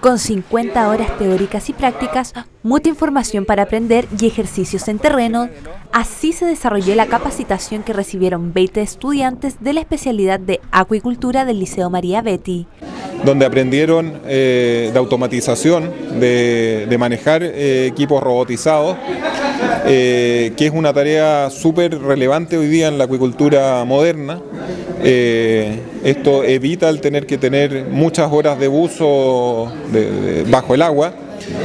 Con 50 horas teóricas y prácticas, mucha información para aprender y ejercicios en terreno, así se desarrolló la capacitación que recibieron 20 estudiantes de la especialidad de acuicultura del Liceo María Betty. Donde aprendieron de automatización, de manejar equipos robotizados, que es una tarea súper relevante hoy día en la acuicultura moderna. Esto evita el tener que tener muchas horas de buzo bajo el agua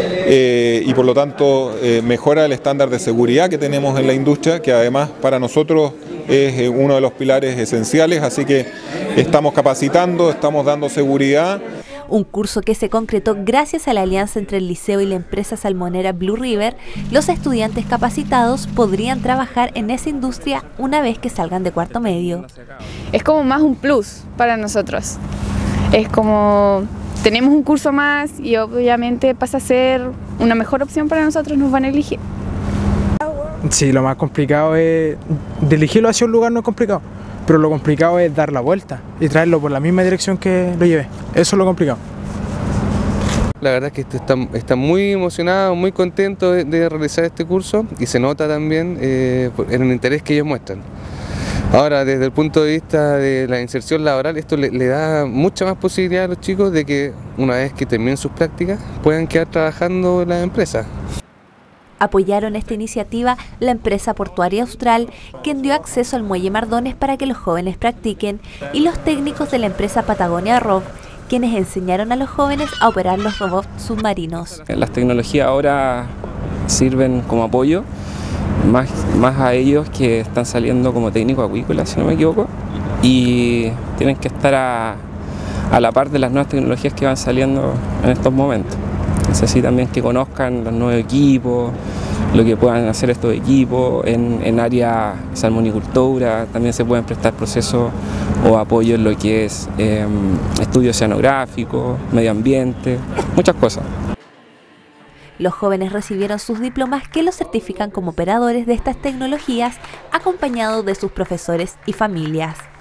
y por lo tanto mejora el estándar de seguridad que tenemos en la industria, que además para nosotros es uno de los pilares esenciales, así que estamos capacitando, estamos dando seguridad. Un curso que se concretó gracias a la alianza entre el liceo y la empresa salmonera Blue River. Los estudiantes capacitados podrían trabajar en esa industria una vez que salgan de cuarto medio. Es como más un plus para nosotros. Es como tenemos un curso más y obviamente pasa a ser una mejor opción para nosotros, nos van a elegir. Sí, lo más complicado es, de elegirlo hacia un lugar no es complicado, pero lo complicado es dar la vuelta y traerlo por la misma dirección que lo llevé. Eso es lo complicado. La verdad es que está muy emocionado, muy contento de realizar este curso y se nota también en el interés que ellos muestran. Ahora, desde el punto de vista de la inserción laboral, esto le da mucha más posibilidad a los chicos de que una vez que terminen sus prácticas puedan quedar trabajando en las empresas. Apoyaron esta iniciativa la empresa portuaria Austral, quien dio acceso al muelle Mardones para que los jóvenes practiquen, y los técnicos de la empresa Patagonia ROV, quienes enseñaron a los jóvenes a operar los robots submarinos. Las tecnologías ahora sirven como apoyo, más a ellos que están saliendo como técnicos acuícolas, si no me equivoco, y tienen que estar a la par de las nuevas tecnologías que van saliendo en estos momentos. Es así también que conozcan los nuevos equipos, lo que puedan hacer estos equipos en área salmonicultura. También se pueden prestar procesos o apoyo en lo que es estudio oceanográfico, medio ambiente, muchas cosas. Los jóvenes recibieron sus diplomas que los certifican como operadores de estas tecnologías, acompañados de sus profesores y familias.